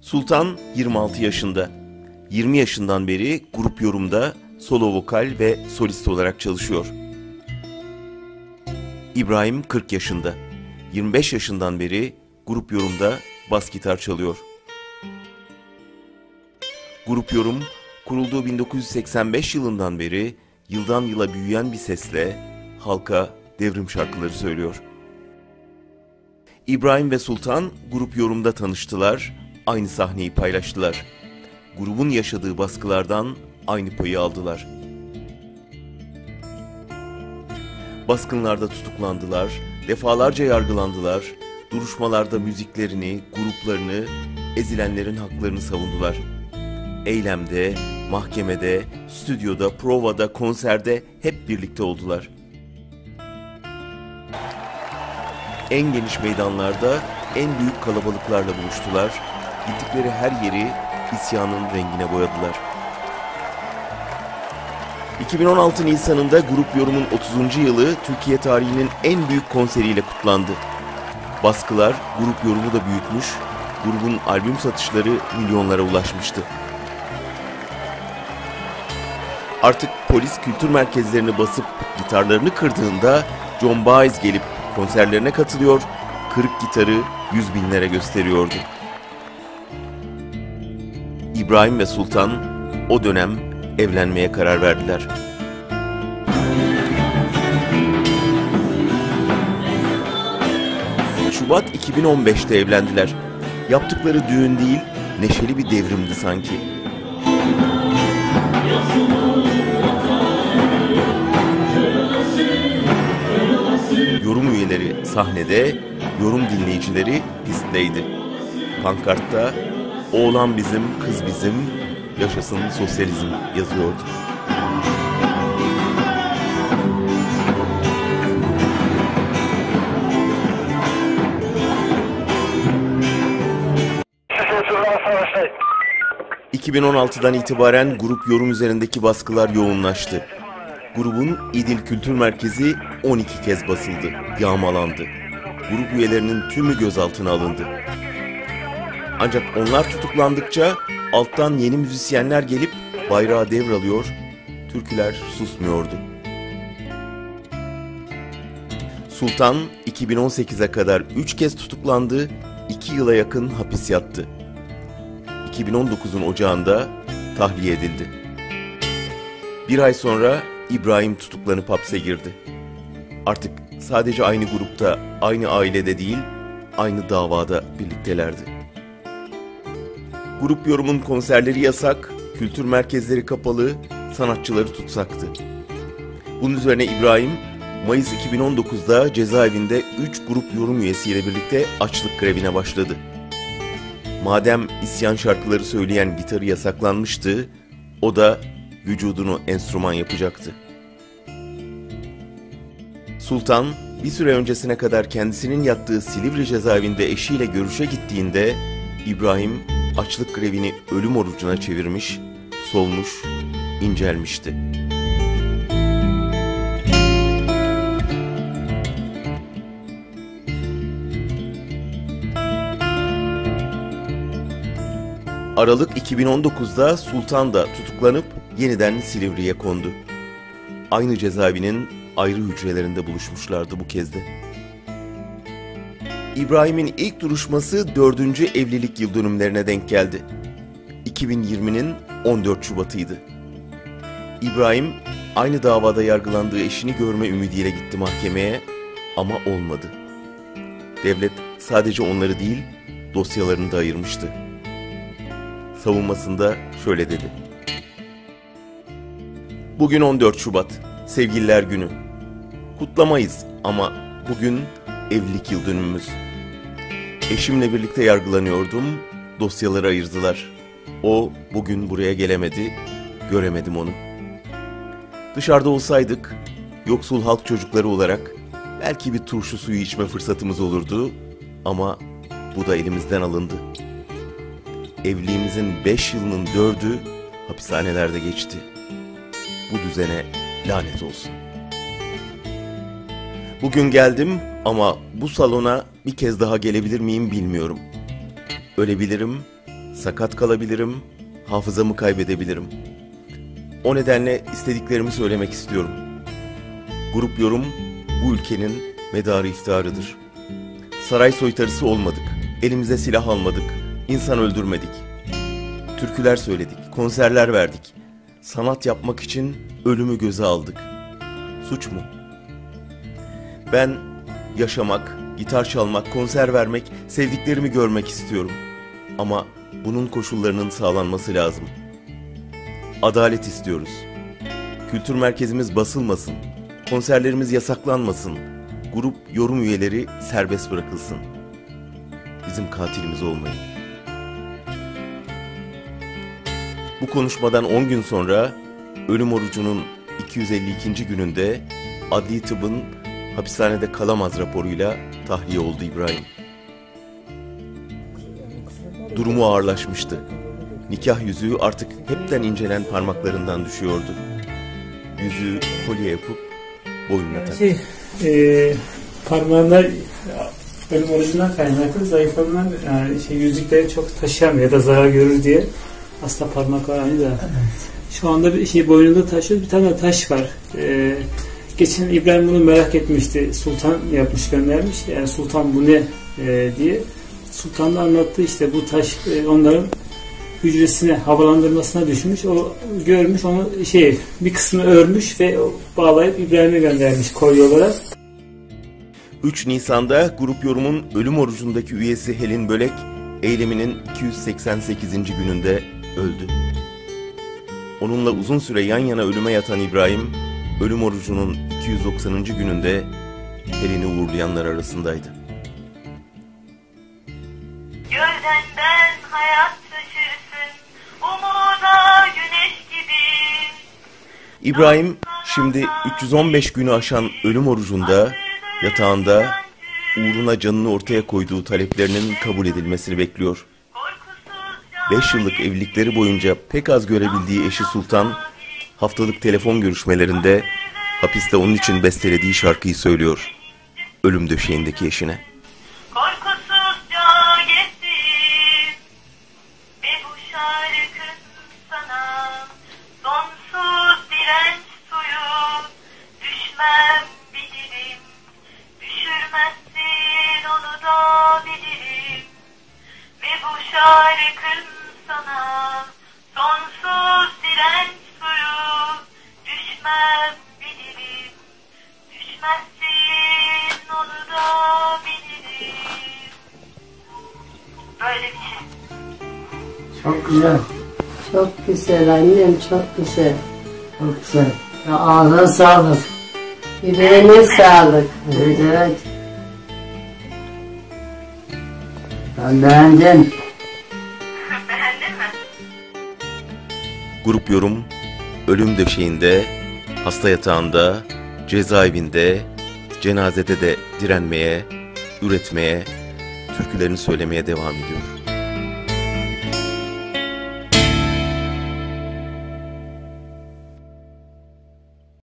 Sultan 26 yaşında. 20 yaşından beri Grup Yorum'da solo vokal ve solist olarak çalışıyor. İbrahim 40 yaşında. 25 yaşından beri Grup Yorum'da bas gitar çalıyor. Grup Yorum, kurulduğu 1985 yılından beri yıldan yıla büyüyen bir sesle halka devrim şarkıları söylüyor. İbrahim ve Sultan Grup Yorum'da tanıştılar, aynı sahneyi paylaştılar. Grubun yaşadığı baskılardan aynı payı aldılar. Baskınlarda tutuklandılar, defalarca yargılandılar, duruşmalarda müziklerini, gruplarını, ezilenlerin haklarını savundular. Eylemde, mahkemede, stüdyoda, provada, konserde hep birlikte oldular. En geniş meydanlarda, en büyük kalabalıklarla buluştular. Gittikleri her yeri isyanın rengine boyadılar. 2016 Nisan'ında Grup Yorum'un 30. yılı Türkiye tarihinin en büyük konseriyle kutlandı. Baskılar Grup Yorum'u da büyütmüş, grubun albüm satışları milyonlara ulaşmıştı. Artık polis kültür merkezlerini basıp gitarlarını kırdığında John Baez gelip konserlerine katılıyor, kırık gitarı 100 binlere gösteriyordu. İbrahim ve Sultan o dönem evlenmeye karar verdiler. Şubat 2015'te evlendiler. Yaptıkları düğün değil, neşeli bir devrimdi sanki. Yorum üyeleri sahnede, yorum dinleyicileri pistteydi. Pankartta "Oğlan bizim, kız bizim, yaşasın sosyalizm" yazıyordu. ...2016'dan itibaren Grup Yorum üzerindeki baskılar yoğunlaştı. Grubun İdil Kültür Merkezi 12 kez basıldı, yağmalandı. Grup üyelerinin tümü gözaltına alındı. Ancak onlar tutuklandıkça alttan yeni müzisyenler gelip bayrağı devralıyor, türküler susmuyordu. Sultan 2018'e kadar 3 kez tutuklandı, 2 yıla yakın hapis yattı. 2019'un ocağında tahliye edildi. Bir ay sonra İbrahim tutuklanıp hapse girdi. Artık sadece aynı grupta, aynı ailede değil, aynı davada birliktelerdi. Grup Yorum'un konserleri yasak, kültür merkezleri kapalı, sanatçıları tutsaktı. Bunun üzerine İbrahim, Mayıs 2019'da cezaevinde 3 Grup Yorum üyesiyle birlikte açlık grevine başladı. Madem isyan şarkıları söyleyen gitarı yasaklanmıştı, o da vücudunu enstrüman yapacaktı. Sultan, bir süre öncesine kadar kendisinin yattığı Silivri cezaevinde eşiyle görüşe gittiğinde, İbrahim açlık grevini ölüm orucuna çevirmiş, solmuş, incelmişti. Aralık 2019'da Sultan da tutuklanıp yeniden Silivri'ye kondu. Aynı cezaevinin ayrı hücrelerinde buluşmuşlardı bu kez de. İbrahim'in ilk duruşması 4. evlilik yıl dönümlerine denk geldi. 2020'nin 14 Şubat'ıydı. İbrahim aynı davada yargılandığı eşini görme ümidiyle gitti mahkemeye ama olmadı. Devlet sadece onları değil, dosyalarını da ayırmıştı. Savunmasında şöyle dedi: "Bugün 14 Şubat, Sevgililer Günü. Kutlamayız ama bugün evlilik yıl dönümümüz. Eşimle birlikte yargılanıyordum, dosyaları ayırdılar. O bugün buraya gelemedi, göremedim onu. Dışarıda olsaydık, yoksul halk çocukları olarak belki bir turşu suyu içme fırsatımız olurdu ama bu da elimizden alındı. Evliliğimizin 5 yılının 4'ü hapishanelerde geçti. Bu düzene lanet olsun. Bugün geldim ama bu salona bir kez daha gelebilir miyim bilmiyorum. Ölebilirim sakat kalabilirim, hafızamı kaybedebilirim. O nedenle istediklerimi söylemek istiyorum. Grup Yorum bu ülkenin medarı iftiharıdır. Saray soytarısı olmadık, elimize silah almadık, insan öldürmedik. Türküler söyledik, konserler verdik. Sanat yapmak için ölümü göze aldık. Suç mu? Ben yaşamak, gitar çalmak, konser vermek, sevdiklerimi görmek istiyorum. Ama bunun koşullarının sağlanması lazım. Adalet istiyoruz. Kültür merkezimiz basılmasın. Konserlerimiz yasaklanmasın. Grup Yorum üyeleri serbest bırakılsın. Bizim katilimiz olmayın. Bu konuşmadan 10 gün sonra ölüm orucunun 252. gününde adli tıbbın hapishanede kalamaz raporuyla tahliye oldu İbrahim. Durumu ağırlaşmıştı. Nikah yüzüğü artık hepten incelen parmaklarından düşüyordu. Yüzüğü kolye yapıp boynuna taktı. Parmağında ölüm orucundan kaynaklı zayıflanan yüzükleri çok taşıyamıyor ya da zarar görür diye. Aslında parmaklar aynı da. Şu anda bir boynunda taşıyor. Bir tane taş var. Geçen İbrahim bunu merak etmişti. Sultan yapmış, göndermiş. Yani sultan bu ne diye. Sultan da anlattı, işte bu taş onların hücresine, havalandırmasına düşmüş. O görmüş, onu bir kısmını örmüş ve bağlayıp İbrahim'e göndermiş kolye olarak. 3 Nisan'da Grup Yorum'un ölüm orucundaki üyesi Helin Bölek, eyleminin 288. gününde öldü. Onunla uzun süre yan yana ölüme yatan İbrahim, ölüm orucunun 290. gününde Helin'i uğurlayanlar arasındaydı. Gölden hayat taşırsın, umuda güneş gibi. İbrahim şimdi 315 günü aşan ölüm orucunda, yatağında uğruna canını ortaya koyduğu taleplerinin kabul edilmesini bekliyor. 5 yıllık evlilikleri boyunca pek az görebildiği eşi Sultan, haftalık telefon görüşmelerinde hapiste onun için bestelediği şarkıyı söylüyor ölüm döşeğindeki eşine. Korkusuzca gezdim ve bu şarkın sana sonsuz direnç suyu, düşmem bilirim, düşürmezsin onu da bilirim ve bu şarkın sana sonsuz direnç suyu, düşmem bilirim, düşmezsin onu da bilirim. Böyle bir şey. Çok güzel. Çok güzel annem, çok güzel. Çok güzel. Ya ağzına sağlık. Yüreğine sağlık. Evet, evet. Ben beğendim. Beğendin mi? Grup Yorum ölüm döşeğinde, hasta yatağında, cezaevinde, cenazede de direnmeye, üretmeye, türkülerini söylemeye devam ediyor.